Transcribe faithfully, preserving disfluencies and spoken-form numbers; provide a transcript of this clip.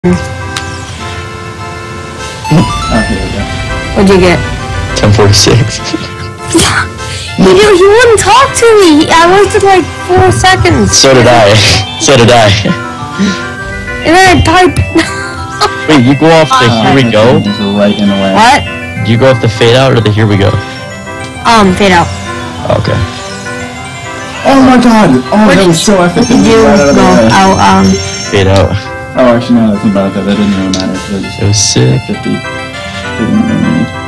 Okay, there we go. What'd you get? ten forty-six. You, you wouldn't talk to me. I wasted like four seconds. So did I. So did I. And then I typed. Wait, you go off the Uh, here we go? Is right in the way. What? Do you go off the fade out or the here we go? Um, fade out. Okay. Oh my god! Oh, What that did- was so epic. What did you Right out of the go way. out? Um, Fade out. Oh, actually, now that I think about it, that didn't really matter. Because It was sick. fifty. Didn't really need.